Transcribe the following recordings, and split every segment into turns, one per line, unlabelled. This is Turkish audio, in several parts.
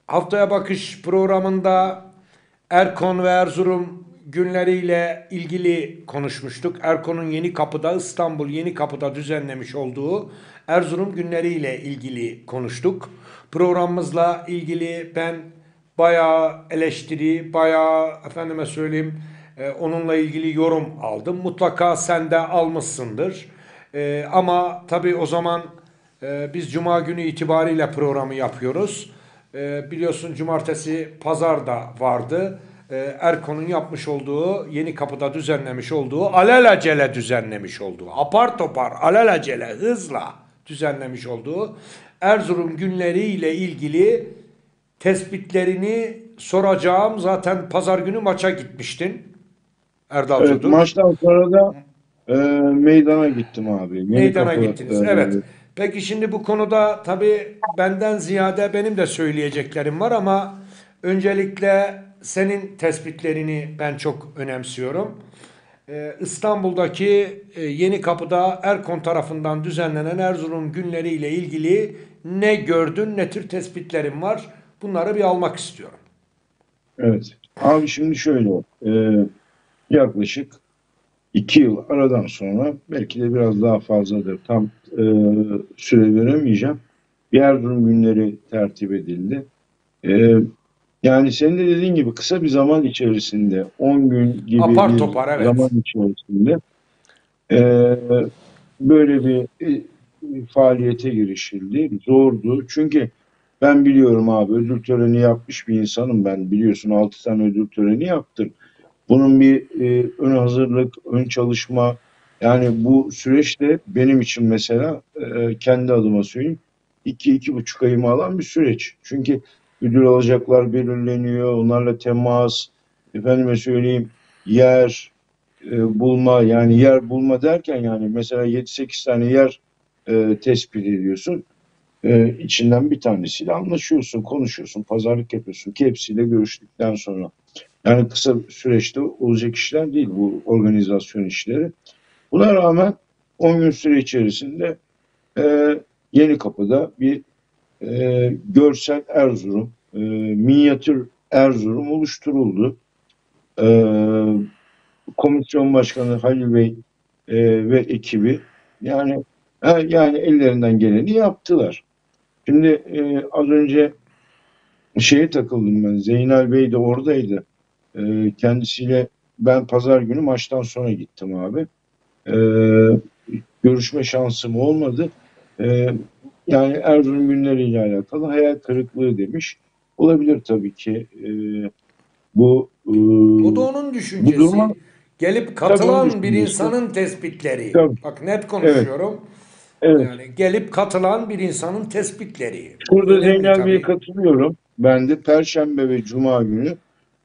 Haftaya Bakış programında Erkon ve Erzurum günleriyle ilgili konuşmuştuk. Erkon'un Yenikapı'da, İstanbul Yenikapı'da düzenlemiş olduğu Erzurum günleriyle ilgili konuştuk. Programımızla ilgili ben bayağı eleştiri, bayağı efendime söyleyeyim onunla ilgili yorum aldım. Mutlaka sen de almışsındır. Ama tabii o zaman biz Cuma günü itibariyle programı yapıyoruz. Biliyorsun cumartesi pazar da vardı. Erkon'un yapmış olduğu, Yenikapı'da düzenlemiş olduğu, alelacele düzenlemiş olduğu, apar topar, alelacele, hızla düzenlemiş olduğu Erzurum günleriyle ilgili tespitlerini soracağım. Zaten pazar günü maça gitmiştin Erdal
Evet,
Cudur.
maçtan sonra da e, meydana gittim abi.
Meydana
Yenikapı
gittiniz. Evet. Peki şimdi bu konuda tabii benden ziyade benim de söyleyeceklerim var ama öncelikle senin tespitlerini ben çok önemsiyorum. İstanbul'daki Yenikapı'da Erkon tarafından düzenlenen Erzurum günleri ile ilgili ne gördün, ne tür tespitlerin var? Bunları bir almak istiyorum.
evet. Abi şimdi şöyle, yaklaşık 2 yıl aradan sonra belki de biraz daha fazladır. Tam e, süre veremeyeceğim. Bir Erzurum günleri tertip edildi. E, Yani senin de dediğin gibi kısa bir zaman içerisinde 10 gün gibi
Apar
bir
topar
zaman
evet.
içerisinde e, böyle bir faaliyete girişildi. Zordu. Çünkü ben biliyorum abi, ödül töreni yapmış bir insanım ben. Biliyorsun 6 tane ödül töreni yaptım. Bunun bir ön hazırlık, ön çalışma, yani bu süreçte benim için mesela kendi adıma söyleyeyim, 2-2,5 ayımı alan bir süreç. Çünkü ödül alacaklar belirleniyor, onlarla temas, efendime söyleyeyim yer bulma, yani yer bulma derken yani mesela 7-8 tane yer tespit ediyorsun. İçinden bir tanesiyle anlaşıyorsun, konuşuyorsun, pazarlık yapıyorsun ki hepsiyle görüştükten sonra. Yani kısa süreçte olacak işler değil bu organizasyon işleri. Buna rağmen 10 gün süre içerisinde e, Yenikapı'da bir görsel Erzurum, minyatür Erzurum oluşturuldu. E, Komisyon Başkanı Halil Bey ve ekibi yani yani ellerinden geleni yaptılar. Şimdi az önce şeye takıldım ben. Zeynel Bey de oradaydı. Kendisiyle ben pazar günü maçtan sonra gittim abi. Ee, Görüşme şansım olmadı. Ee, Yani Erzurum günleriyle alakalı hayal kırıklığı demiş. Olabilir tabii ki. Bu e,
O da onun
bu duruma
düşüncesi. Gelip
tabii onun
katılan bir
düşüncesi.
insanın tespitleri.
Tabii,
Bak net
evet,
konuşuyorum.
evet.
Yani gelip katılan bir insanın tespitleri. Bu
Burada
önemli
Zeynel Bey'e
tabii.
katılıyorum. Ben de Perşembe ve Cuma günü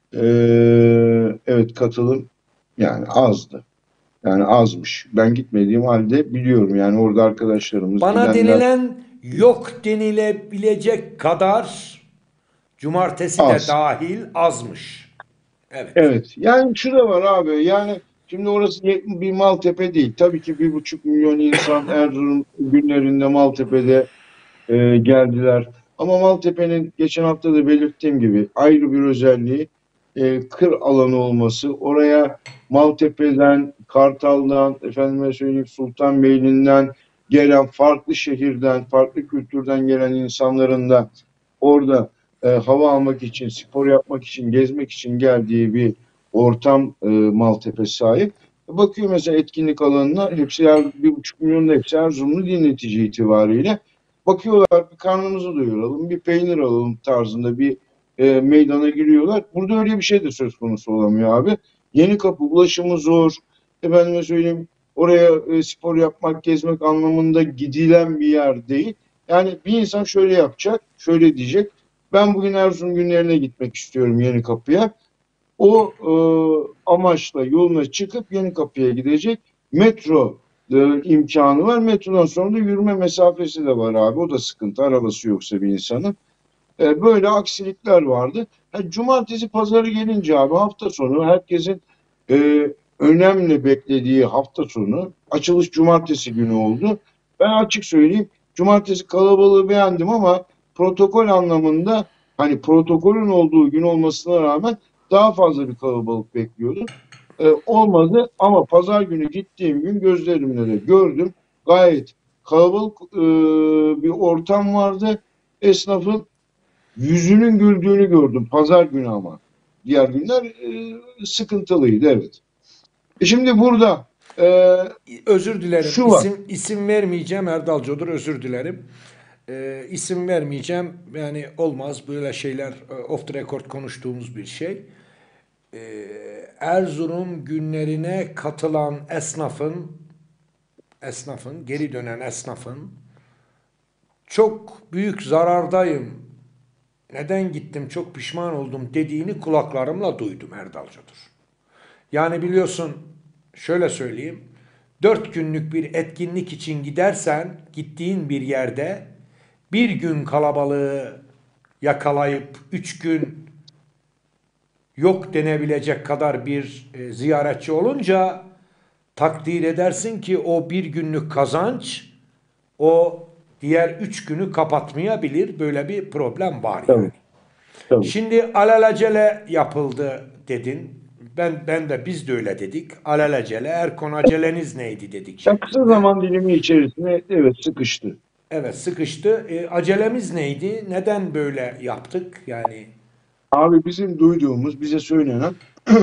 evet, katılım yani azdı. Yani azmış. Ben gitmediğim halde biliyorum. Yani orada arkadaşlarımız
Bana
gidenler
denilen yok denilebilecek kadar cumartesi de
az.
dahil azmış. Evet.
Evet. Yani şu da var abi. Yani şimdi orası bir Maltepe değil. Tabii ki 1,5 milyon insan Erzurum günlerinde Maltepe'de geldiler. Ama Maltepe'nin geçen hafta da belirttiğim gibi ayrı bir özelliği kır alanı olması. Oraya Maltepe'den, Kartal'dan, efendime söyleyeyim Sultanbeyli'nden gelen, farklı şehirden, farklı kültürden gelen insanların da orada hava almak için, spor yapmak için, gezmek için geldiği bir ortam Maltepe sahip. Bakıyor mesela etkinlik alanına, hepsi 1,5 milyon da hepsi Erzurumlu değil netice itibariyle. Bakıyorlar, bir karnımızı doyuralım, bir peynir alalım tarzında bir meydana giriyorlar. Burada öyle bir şey de söz konusu olamıyor abi. Yenikapı ulaşımı zor. Efendime söyleyeyim, oraya spor yapmak, gezmek anlamında gidilen bir yer değil. Yani bir insan şöyle yapacak, şöyle diyecek. Ben bugün Erzurum günlerine gitmek istiyorum Yenikapı'ya. O amaçla yoluna çıkıp Yenikapı'ya gidecek. Metro imkanı var. Metrodan sonra da yürüme mesafesi de var abi. O da sıkıntı. Arabası yoksa bir insanın. Böyle aksilikler vardı. Cumartesi pazarı gelince abi, hafta sonu herkesin e, önemli beklediği hafta sonu, açılış cumartesi günü oldu. Ben açık söyleyeyim, cumartesi kalabalığı beğendim ama protokol anlamında hani protokolün olduğu gün olmasına rağmen daha fazla bir kalabalık bekliyordum. Olmadı ama pazar günü gittiğim gün gözlerimle de gördüm. Gayet kalabalık bir ortam vardı. Esnafın yüzünün güldüğünü gördüm pazar günü ama. Diğer günler sıkıntılıydı, evet. Şimdi burada
Özür dilerim.
şu var.
İsim vermeyeceğim. Erdal Codur, özür dilerim. İsim vermeyeceğim. Yani olmaz böyle şeyler, off the record konuştuğumuz bir şey. Erzurum günlerine katılan esnafın, geri dönen esnafın çok büyük zarardayım, neden gittim, çok pişman oldum dediğini kulaklarımla duydum Erdal Codur. Yani biliyorsun, şöyle söyleyeyim, 4 günlük bir etkinlik için gidersen gittiğin bir yerde bir gün kalabalığı yakalayıp 3 gün yok denebilecek kadar bir ziyaretçi olunca takdir edersin ki o bir günlük kazanç o diğer 3 günü kapatmayabilir. Böyle bir problem var yani.
Tabii, tabii.
Şimdi alelacele yapıldı dedin. Ben de biz de öyle dedik. Alelacele. Erkon, aceleniz neydi dedik
Ya kısa
şeklinde.
zaman dilimi içerisinde evet sıkıştı.
Evet, sıkıştı. Acelemiz neydi? Neden böyle yaptık? Yani
Abi bizim duyduğumuz, bize söylenen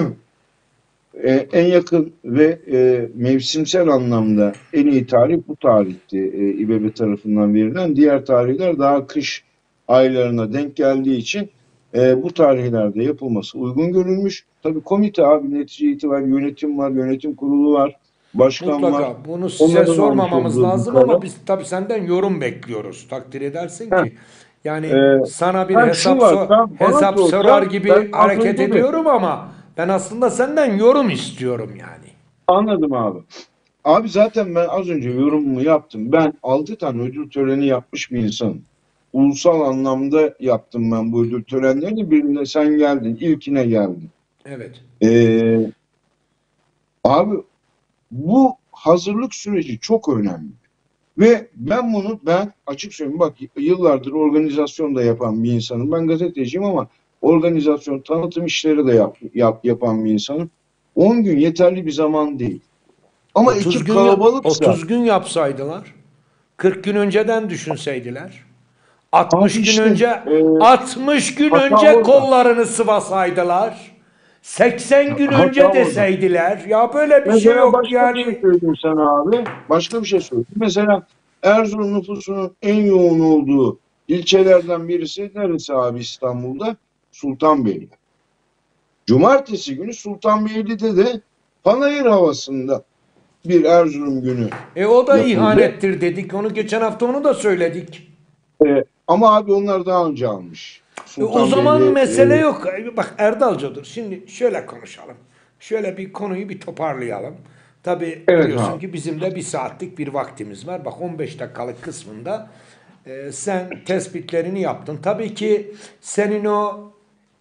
en yakın ve mevsimsel anlamda en iyi tarih bu tarihti. İBB tarafından verilen. Diğer tarihler daha kış aylarına denk geldiği için bu tarihlerde yapılması uygun görülmüş. Tabii komite abi netice itibariyle yönetim var, yönetim kurulu var, başkan var.
mutlaka bunu size
Onların almış
sormamamız
olduğu bir
lazım ama
karar.
biz tabii senden yorum bekliyoruz. Takdir edersin
Heh,
ki yani
e,
sana bir
ha şu var, sen bana
hesap sorar
sorsan ben
gibi
az
hareket
önce de
ediyorum ama ben aslında senden yorum istiyorum yani.
anladım abi. Abi zaten ben az önce yorumumu yaptım. Ben 6 tane ödül töreni yapmış bir insanım. Ulusal anlamda yaptım ben bu ödül törenlerini. Birinde sen geldin, ilkine geldin.
Evet.
Ee, abi bu hazırlık süreci çok önemli. Ve ben açık söyleyeyim bak yıllardır organizasyon da yapan bir insanım. Ben gazeteciyim ama organizasyon, tanıtım işleri de yapan bir insanım. 10 gün yeterli bir zaman değil. Ama
30
ekip
gün ya
kalabalıksa
30 gün yapsaydılar, 40 gün önceden düşünseydiler,
abi
60 gün
işte
önce 60 gün
hata
önce
orada.
kollarını sıvasaydılar, 80 gün
Hata
önce
orada.
deseydiler, ya böyle bir şey
Mesela
yok
başka bir şey
yani.
söyleyeyim sana abi. Başka bir şey söyleyeyim. Mesela Erzurum nüfusunun en yoğun olduğu ilçelerden birisi neresi abi İstanbul'da? Sultanbeyli. Cumartesi günü Sultanbeyli'de de Panayır havasında bir Erzurum günü
O da
yapıldı.
ihanettir dedik. Onu geçen hafta onu da söyledik.
Ama abi onlar daha önce almış.
O zaman
Sultanbeyli
mesele yok. Bak Erdalcıdır. Şimdi şöyle konuşalım. Şöyle bir konuyu bir toparlayalım. Tabi
evet
biliyorsun
abi.
ki bizim de bir saatlik bir vaktimiz var. Bak 15 dakikalık kısmında sen tespitlerini yaptın. Tabii ki senin o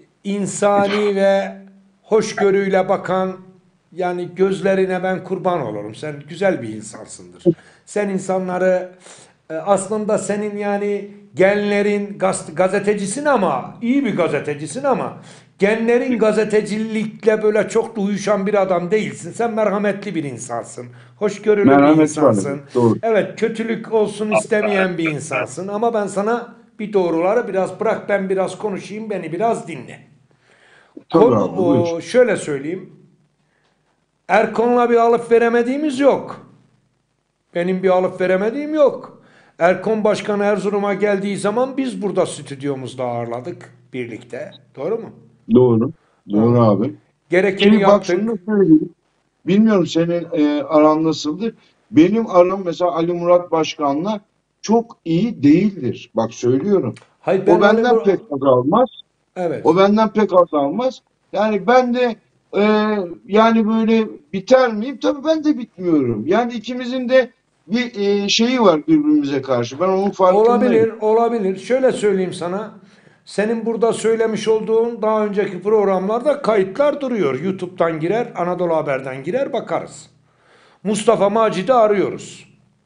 insani ve hoşgörüyle bakan, yani gözlerine ben kurban olurum. Sen güzel bir insansındır. Sen insanları aslında senin yani genlerin gazetecisin ama iyi bir gazetecisin ama genlerin gazetecilikle böyle çok da uyuşan bir adam değilsin. Sen merhametli bir insansın. Hoşgörülü bir
Merhamet var.
insansın.
Doğru.
Evet, kötülük olsun istemeyen bir insansın ama ben sana bir doğruları biraz bırak, ben biraz konuşayım, beni biraz dinle.
Tabii
Konu
abi buyur.
o, şöyle söyleyeyim. Erkon'la bir alıp veremediğimiz yok. Benim bir alıp veremediğim yok. Erkon Başkan Erzurum'a geldiği zaman biz burada stüdyomuzda ağırladık birlikte. Doğru mu?
Doğru.
Ha.
Doğru abi.
Gerekeni
Ki bak şunu da
yaptık.
söyleyeyim. Bilmiyorum senin aran nasıldır. Benim aram mesela Ali Murat Başkan'la çok iyi değildir. Bak söylüyorum.
Hayır,
O
ben
benden pek az almaz. O
evet.
benden pek az almaz. Yani ben de e, yani böyle biter miyim? Tabii ben de bitmiyorum. Yani ikimizin de bir şeyi var birbirimize karşı. Ben onun farkındayım.
Olabilir, olabilir. Şöyle söyleyeyim sana. Senin burada söylemiş olduğun daha önceki programlarda kayıtlar duruyor. YouTube'dan girer, Anadolu Haber'den girer bakarız. Mustafa Macit'i arıyoruz.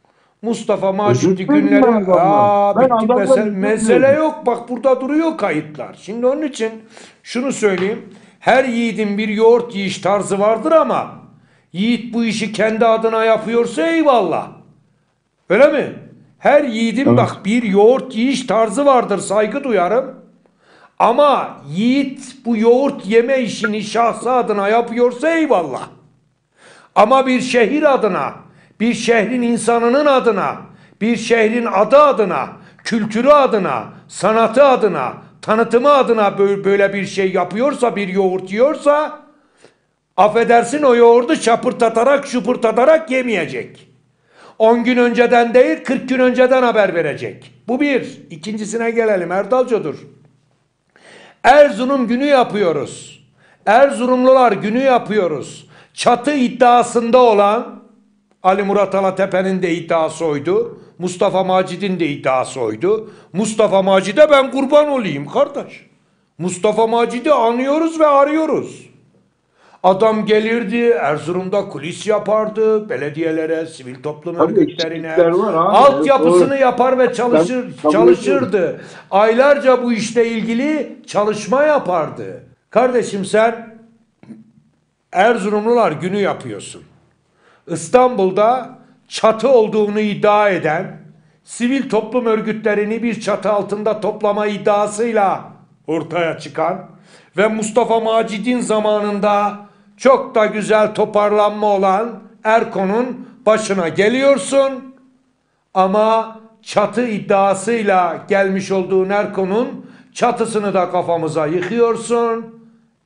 Mustafa
Özür
Macitli
dilerim
günleri,
ben adamdan. Ben
bitti
adamdan
mesele,
özür
mesele
dilerim.
yok. Bak burada duruyor kayıtlar. Şimdi onun için şunu söyleyeyim. Her yiğidin bir yoğurt yiyiş tarzı vardır ama yiğit bu işi kendi adına yapıyorsa eyvallah. Öyle mi? Her yiğidin
Evet.
bak bir yoğurt yiyiş tarzı vardır, saygı duyarım. Ama yiğit bu yoğurt yeme işini şahsı adına yapıyorsa eyvallah. Ama bir şehir adına, bir şehrin insanının adına, bir şehrin adı adına, kültürü adına, sanatı adına, tanıtımı adına böyle bir şey yapıyorsa, bir yoğurt yiyorsa, affedersin, o yoğurdu çapırtatarak, şupırtatarak yemeyecek. 10 gün önceden değil, 40 gün önceden haber verecek. Bu bir. İkincisine gelelim Erdalcodur. Erzurum günü yapıyoruz. Erzurumlular günü yapıyoruz. Çatı iddiasında olan Ali Murat Alatepe'nin de iddiası oydu. Mustafa Macid'in de iddiası oydu. Mustafa Macid'e ben kurban olayım kardeş. Mustafa Macid'i anıyoruz ve arıyoruz. Adam gelirdi, Erzurum'da kulis yapardı, belediyelere, sivil toplum
Tabii
örgütlerine,
eksiklikler var abi. Evet,
altyapısını
doğru.
yapar ve
Ben kabul ediyorum.
çalışırdı. Aylarca bu işle ilgili çalışma yapardı. Kardeşim sen Erzurumlular günü yapıyorsun. İstanbul'da çatı olduğunu iddia eden, sivil toplum örgütlerini bir çatı altında toplama iddiasıyla ortaya çıkan ve Mustafa Macid'in zamanında çok da güzel toparlanma olan Erkon'un başına geliyorsun. Ama çatı iddiasıyla gelmiş olduğun Erkon'un çatısını da kafamıza yıkıyorsun.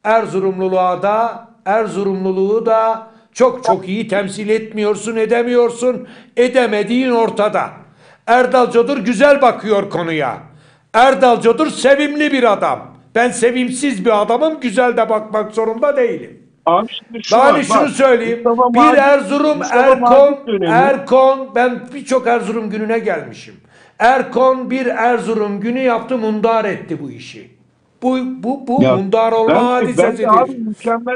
Erzurumluluğu da çok çok iyi temsil etmiyorsun, edemiyorsun. Edemediğin ortada. Erdal Codur güzel bakıyor konuya. Erdal Codur sevimli bir adam. Ben sevimsiz bir adamım, güzel de bakmak zorunda değilim.
Abi şimdi şu
Daha
var
şunu
bak.
söyleyeyim.
Mustafa
Bir
Macit,
Erzurum
Mustafa Macit dönemi.
Erkon, ben birçok Erzurum gününe gelmişim. Erkon bir Erzurum günü yaptı, mundar etti bu işi. Bu
Ya
mundar olma
ben de abi
hadisesidir.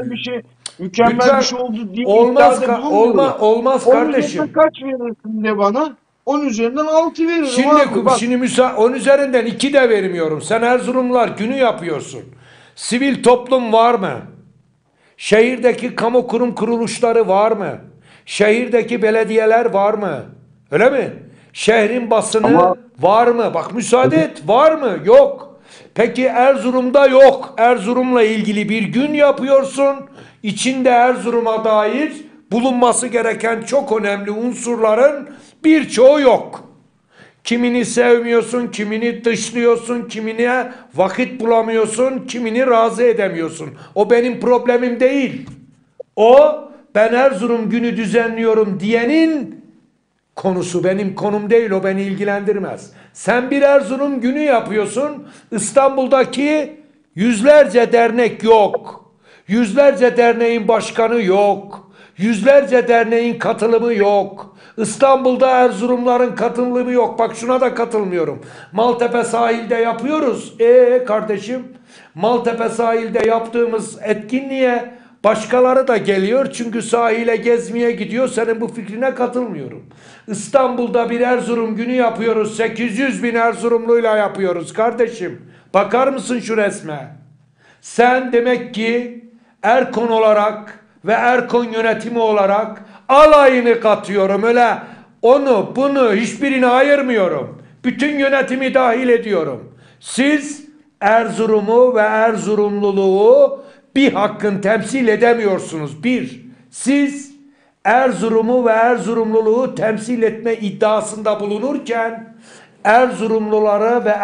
mükemmel bir
Lütfen
şey oldu diye
olmaz
iddiada bulunmuyorum.
olmaz
10 üzerinden
kardeşim.
kaç verirsin de bana? 10 üzerinden 6 veririm
Şimdi
abi. Bak
şimdi 10 üzerinden 2 de vermiyorum. Sen Erzurumlar günü yapıyorsun. Sivil toplum var mı? Şehirdeki kamu kurum kuruluşları var mı? Şehirdeki belediyeler var mı? Öyle mi? Şehrin basını
ama
var mı? Bak müsaade et. Var mı? Yok. Peki Erzurum'da yok. Erzurum'la ilgili bir gün yapıyorsun. İçinde Erzurum'a dair bulunması gereken çok önemli unsurların birçoğu yok. Kimini sevmiyorsun, kimini dışlıyorsun, kimine vakit bulamıyorsun, kimini razı edemiyorsun. O benim problemim değil. O ben Erzurum günü düzenliyorum diyenin konusu, benim konum değil, o beni ilgilendirmez. Sen bir Erzurum günü yapıyorsun, İstanbul'daki yüzlerce dernek yok. Yüzlerce derneğin başkanı yok. Yüzlerce derneğin katılımı yok. İstanbul'da Erzurumların katılımı yok. Bak şuna da katılmıyorum. Maltepe sahilde yapıyoruz. Kardeşim, Maltepe sahilde yaptığımız etkinliğe başkaları da geliyor. Çünkü sahile gezmeye gidiyor. Senin bu fikrine katılmıyorum. İstanbul'da bir Erzurum günü yapıyoruz. 800 bin Erzurumluyla yapıyoruz kardeşim. Bakar mısın şu resme? Sen demek ki Erkon olarak ve Erkon yönetimi olarak alayını katıyorum. Öyle onu bunu hiçbirini ayırmıyorum. Bütün yönetimi dahil ediyorum. Siz Erzurum'u ve Erzurumluluğu bir hakkın temsil edemiyorsunuz. Bir, siz Erzurum'u ve Erzurumluluğu temsil etme iddiasında bulunurken Erzurumlulara ve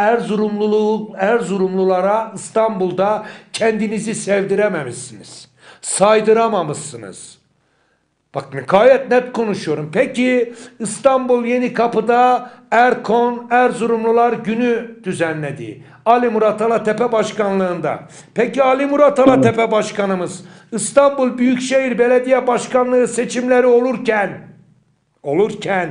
Erzurumlulara İstanbul'da kendinizi sevdirememişsiniz. Saydıramamışsınız. Bak gayet net konuşuyorum. Peki İstanbul Yenikapı'da Erkon Erzurumlular günü düzenledi. Ali Murat Alatepe başkanlığında. Peki Ali Murat Alatepe başkanımız İstanbul Büyükşehir Belediye Başkanlığı seçimleri olurken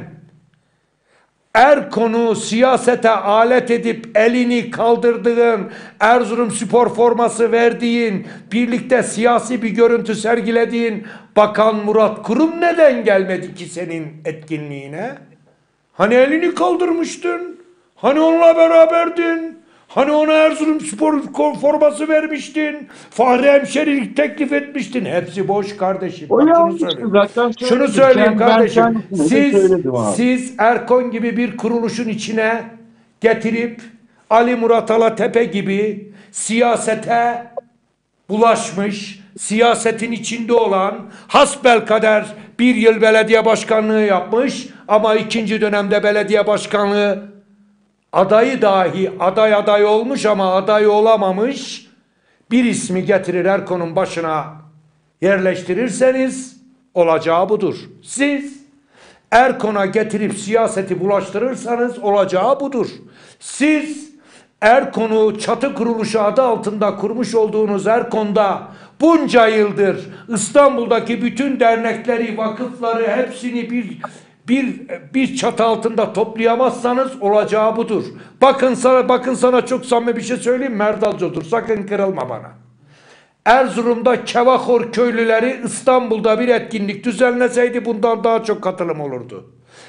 Erkon'u siyasete alet edip elini kaldırdığın, Erzurumspor forması verdiğin, birlikte siyasi bir görüntü sergilediğin Bakan Murat Kurum neden gelmedi ki senin etkinliğine? Hani elini kaldırmıştın? Hani onunla beraberdin? Hani ona Erzurumspor forması vermiştin? Fahri hemşerilik teklif etmiştin. Hepsi boş kardeşim.
O
Bak şunu
yanlıştı
söyleyeyim.
zaten
Şunu
söyledim.
söyleyeyim
Ben
kardeşim.
kendisine de söyledim abi.
Siz Erkon gibi bir kuruluşun içine getirip Ali Murat Alatepe gibi siyasete bulaşmış, siyasetin içinde olan, hasbelkader bir yıl belediye başkanlığı yapmış ama ikinci dönemde belediye başkanlığı adayı dahi aday olmuş ama aday olamamış bir ismi getirir Erkon'un başına yerleştirirseniz olacağı budur. Siz Erkon'a getirip siyaseti bulaştırırsanız olacağı budur. Siz Erkon'u çatı kuruluşu adı altında kurmuş olduğunuz Erkon'da bunca yıldır İstanbul'daki bütün dernekleri, vakıfları hepsini bir çatı altında toplayamazsanız olacağı budur. Bakın sana çok samimi bir şey söyleyeyim mi? Erdalcıdır. Sakın kırılma bana. Erzurum'da Kevahor köylüleri İstanbul'da bir etkinlik düzenleseydi bundan daha çok katılım olurdu.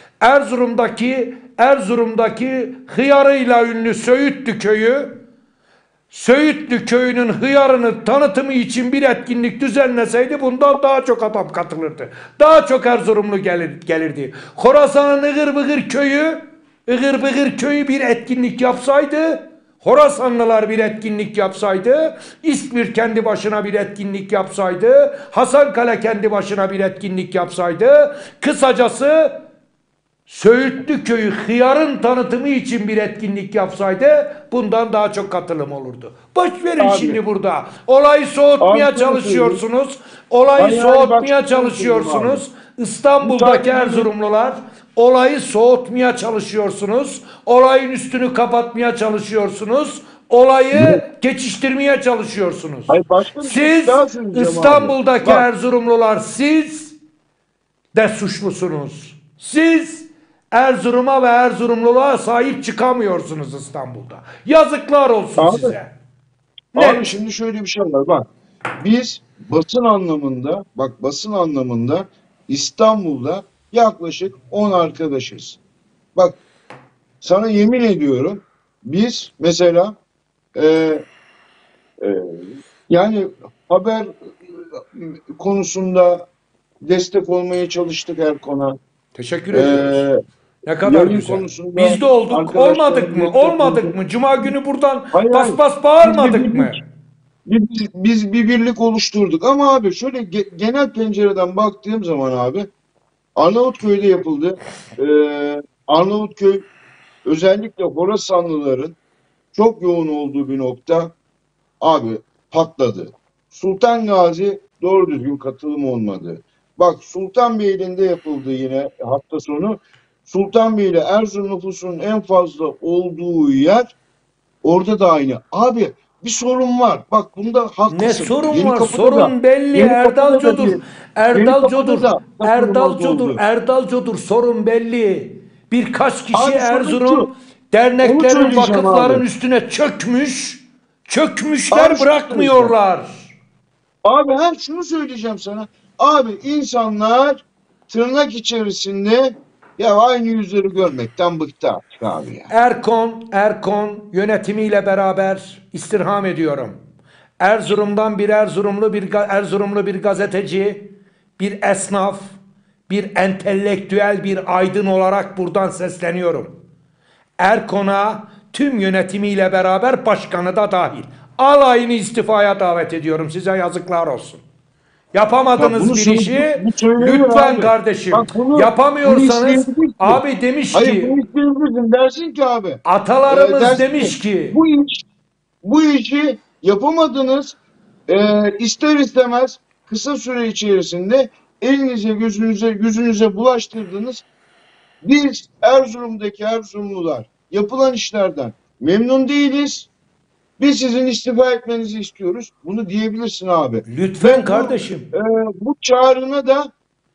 Erzurum'daki hıyarıyla ünlü Söğütlü köyünün hıyarının tanıtımı için bir etkinlik düzenleseydi bundan daha çok adam katılırdı. Daha çok Erzurumlu gelirdi. Horasan'ın Iğır köyü bir etkinlik yapsaydı, Horasanlılar bir etkinlik yapsaydı, İzmir kendi başına bir etkinlik yapsaydı, Hasankale kendi başına bir etkinlik yapsaydı, kısacası Söğütlü köyü hıyarın tanıtımı için bir etkinlik yapsaydı bundan daha çok katılım olurdu. Boş verin
Abi,
şimdi burada. Olayı soğutmaya çalışıyorsunuz. Olayı soğutmaya çalışıyorsunuz. İstanbul'daki Erzurumlular olayı soğutmaya çalışıyorsunuz. Olayın üstünü kapatmaya çalışıyorsunuz. Olayı geçiştirmeye çalışıyorsunuz.
Hayır, başka bir şey
Siz
daha söyleyeceğim
İstanbul'daki
abi. Bak.
Erzurumlular siz de suçlusunuz. Siz Erzurum'a ve Erzurumluluğa sahip çıkamıyorsunuz İstanbul'da. Yazıklar olsun
Abi,
size.
abi
Net.
şimdi şöyle bir şey var. Bak. Biz basın anlamında İstanbul'da yaklaşık 10 arkadaşız. Bak, sana yemin ediyorum, biz mesela e, e, yani haber konusunda destek olmaya çalıştık Erkon'a.
Teşekkür
E,
ediyoruz. Ne kadar
Yayın
güzel.
konusunda
Biz de olduk. Olmadık
arkadaşlarım
mı?
destek
Olmadık
oldu.
mı? Cuma günü buradan
Hayır,
bas
hayır.
bas
Biz bir
bağırmadık mı?
birlik, biz bir birlik oluşturduk. Ama abi şöyle genel pencereden baktığım zaman abi, Arnavutköy'de yapıldı. Arnavutköy özellikle Horasanlıların çok yoğun olduğu bir nokta abi patladı. Sultan Gazi doğru düzgün katılım olmadı. Bak, Sultanbeyli'nde yapıldı yine hafta sonu. Sultanbeyli Erzurum nüfusunun en fazla olduğu yer, orada da aynı. Abi bir sorun var. Bak, bunda haklısın.
Ne sorun var?
Yenikapı'da da
Sorun belli.
Yenikapı'da da
Erdalcodur.
bir
Erdalcodur.
Yenikapı'da da katılım az oldu.
Erdalcodur. Sorun belli. Birkaç kişi
Abi sorun şu.
Erzurum
Onu
derneklerin,
söyleyeceğim
vakıfların
abi.
üstüne çökmüş. Çökmüşler,
Abi şunu söyleyeceğim.
bırakmıyorlar.
Abi şunu söyleyeceğim sana. Abi insanlar tırnak içerisinde ya aynı yüzleri görmekten bıktı artık abi ya.
Erkon yönetimiyle beraber istirham ediyorum. Erzurum'dan bir Erzurumlu bir gazeteci, bir esnaf, bir entelektüel, bir aydın olarak buradan sesleniyorum. Erkon'a tüm yönetimiyle beraber başkanı da dahil alayını istifaya davet ediyorum. Size yazıklar olsun. Yapamadınız bir işi.
Bu söyleniyor
Lütfen
abi.
kardeşim.
Bak bunu
Yapamıyorsanız
isteyebilirsin.
abi demiş
Hayır,
ki
bunu isteyebilirsin. Dersin ki abi.
atalarımız
Dersin
demiş
ki
ki
bu işi yapamadınız. İster istemez kısa süre içerisinde elinize yüzünüze bulaştırdınız. Biz Erzurum'daki Erzurumlular yapılan işlerden memnun değiliz. Biz sizin istifa etmenizi istiyoruz. Bunu diyebilirsin abi.
lütfen
Ve
kardeşim.
bu çağrına da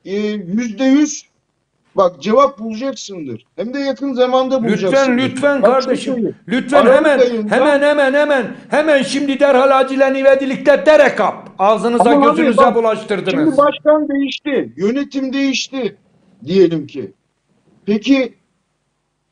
%100 bak cevap bulacaksındır. Hem de yakın zamanda bulacaksındır.
Lütfen
Bak,
kardeşim. Lütfen
Aralık ayında,
hemen şimdi derhal acilen ivedilikte dere kap. Ağzınıza
ama abi
gözünüze
bak,
bulaştırdınız.
şimdi başkan değişti. Yönetim değişti diyelim ki. Peki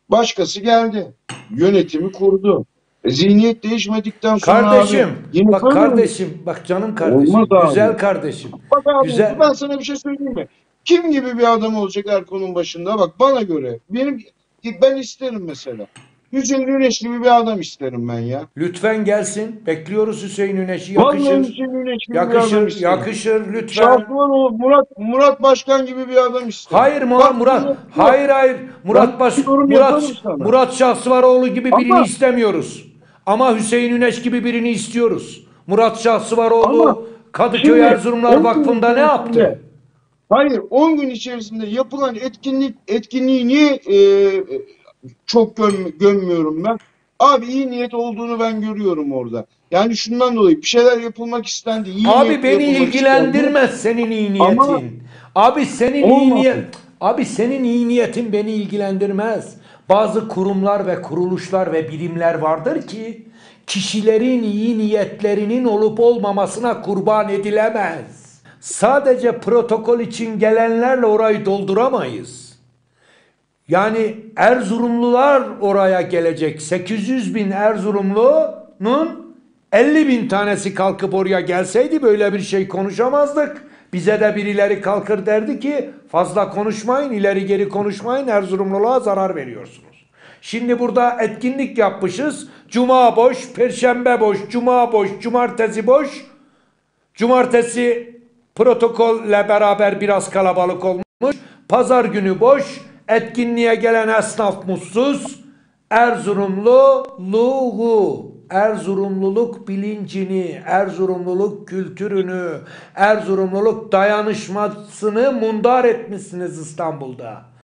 Başkası geldi. Yönetimi kurdu. Zihniyet değişmedikten sonra abi
Kardeşim,
yine
bak
böyle mi?
kardeşim, bak canım
Olmaz
kardeşim,
abi.
güzel kardeşim,
Bak abi
güzel.
ben sana bir şey söyleyeyim mi? Kim gibi bir adam olacak Erkon'un başında? Bak bana göre. Ben isterim mesela. Hüseyin Güneş gibi bir adam isterim ben ya.
Lütfen gelsin. Bekliyoruz Hüseyin Güneş'i.
Vallahi
Yakışır.
Hüseyin Güneş gibi bir adam
Yakışır,
isterim.
yakışır lütfen.
Şahsıvanoğlu Murat Başkan gibi bir adam isterim.
Hayır
Bak
Murat.
bunu yok.
Hayır hayır.
Ben bir yorum yaparım sana.
Murat Şahsıvaroğlu gibi birini
Ama
istemiyoruz. Ama Hüseyin Güneş gibi birini istiyoruz. Murat
ama
Şahsıvaroğlu Kadıköy
şimdi
Erzurumlar
10 gün
Vakfı'nda ne
içerisinde
yaptı?
hayır 10 gün içerisinde yapılan etkinliği niye çok gömmüyorum ben? Abi iyi niyet olduğunu ben görüyorum orada. Yani şundan dolayı bir şeyler yapılmak istendi. İyi
Abi
niyetle
beni
yapılmak istendi.
ilgilendirmez senin iyi
Ama
niyetin. Abi senin iyi niyet
olmadı.
Abi senin iyi niyetin beni ilgilendirmez. Bazı kurumlar ve kuruluşlar ve birimler vardır ki kişilerin iyi niyetlerinin olup olmamasına kurban edilemez. Sadece protokol için gelenlerle orayı dolduramayız. Yani Erzurumlular oraya gelecek. 800 bin Erzurumlu'nun 50 bin tanesi kalkıp oraya gelseydi böyle bir şey konuşamazdık. Bize de birileri kalkır derdi ki fazla konuşmayın, ileri geri konuşmayın, Erzurumluluğa zarar veriyorsunuz. Şimdi burada etkinlik yapmışız. Cuma boş, Perşembe boş, Cuma boş, Cumartesi boş. Cumartesi protokolle beraber biraz kalabalık olmuş. Pazar günü boş. Etkinliğe gelen esnaf mutsuz. Erzurumluluk bilincini, Erzurumluluk kültürünü, Erzurumluluk dayanışmasını mundar etmişsiniz İstanbul'da.